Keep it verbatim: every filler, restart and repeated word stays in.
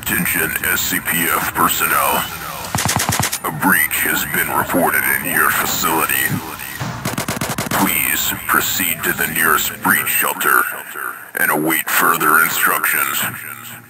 Attention S C P F personnel. A breach has been reported in your facility. Please proceed to the nearest breach shelter and await further instructions.